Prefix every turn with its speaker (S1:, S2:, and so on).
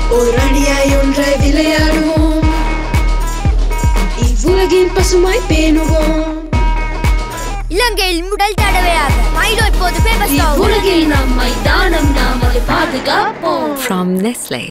S1: ஒரு அணியாய் ஒன்றை விளையாடுவோம், இவ்வுலகின் பசுமாய் பேணுவோம்.
S2: இலங்கையில் முதல் தடவையாக மைலோ இப்போது
S1: இவ்வுலகில் நம்மை தானம் நாம் அதை பாதுகாப்போம்.
S3: From Nestle.